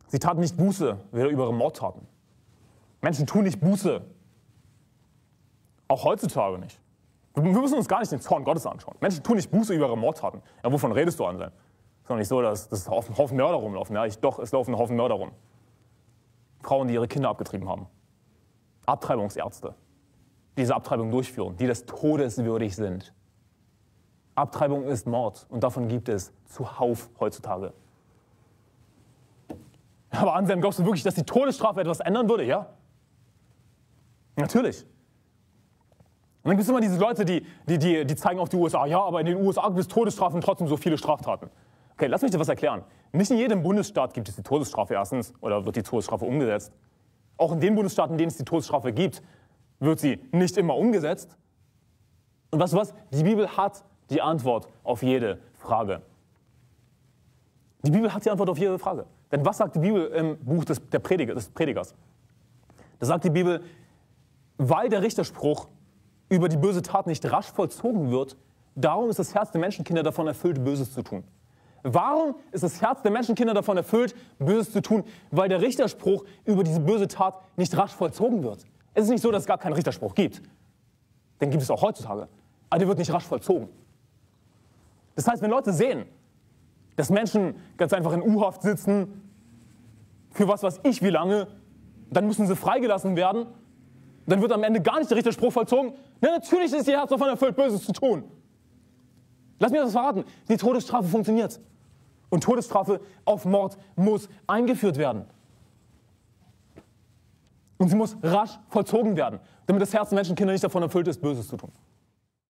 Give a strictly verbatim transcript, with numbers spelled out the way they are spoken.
Sie taten nicht Buße über ihre Mordtaten. Menschen tun nicht Buße. Auch heutzutage nicht. Wir müssen uns gar nicht den Zorn Gottes anschauen. Menschen tun nicht Buße über ihre Mordtaten. Ja, wovon redest du, Anselm? Es ist doch nicht so, dass, dass ein Haufen Mörder rumlaufen. Ja, ich, doch, es laufen ein Haufen Mörder rum. Frauen, die ihre Kinder abgetrieben haben. Abtreibungsärzte, die diese Abtreibung durchführen, die des Todes würdig sind. Abtreibung ist Mord und davon gibt es zuhauf heutzutage. Aber Anselm, glaubst du wirklich, dass die Todesstrafe etwas ändern würde? Ja? Natürlich. Und dann gibt es immer diese Leute, die, die, die, die zeigen auf die U S A. Ja, aber in den U S A gibt es Todesstrafen trotzdem so viele Straftaten. Okay, lass mich dir was erklären. Nicht in jedem Bundesstaat gibt es die Todesstrafe erstens oder wird die Todesstrafe umgesetzt. Auch in den Bundesstaaten, in denen es die Todesstrafe gibt, wird sie nicht immer umgesetzt. Und weißt du was? Die Bibel hat die Antwort auf jede Frage. Die Bibel hat die Antwort auf jede Frage. Denn was sagt die Bibel im Buch des, der Prediger, des Predigers? Da sagt die Bibel, weil der Richterspruch über die böse Tat nicht rasch vollzogen wird, darum ist das Herz der Menschenkinder davon erfüllt, Böses zu tun. Warum ist das Herz der Menschenkinder davon erfüllt, Böses zu tun? Weil der Richterspruch über diese böse Tat nicht rasch vollzogen wird. Es ist nicht so, dass es gar keinen Richterspruch gibt. Den gibt es auch heutzutage. Aber der wird nicht rasch vollzogen. Das heißt, wenn Leute sehen, dass Menschen ganz einfach in U-Haft sitzen, für was weiß ich wie lange, dann müssen sie freigelassen werden, dann wird am Ende gar nicht der Richterspruch vollzogen. Na, natürlich ist ihr Herz davon erfüllt, Böses zu tun. Lass mir das verraten. Die Todesstrafe funktioniert. Und Todesstrafe auf Mord muss eingeführt werden. Und sie muss rasch vollzogen werden, damit das Herz der Menschenkinder nicht davon erfüllt ist, Böses zu tun.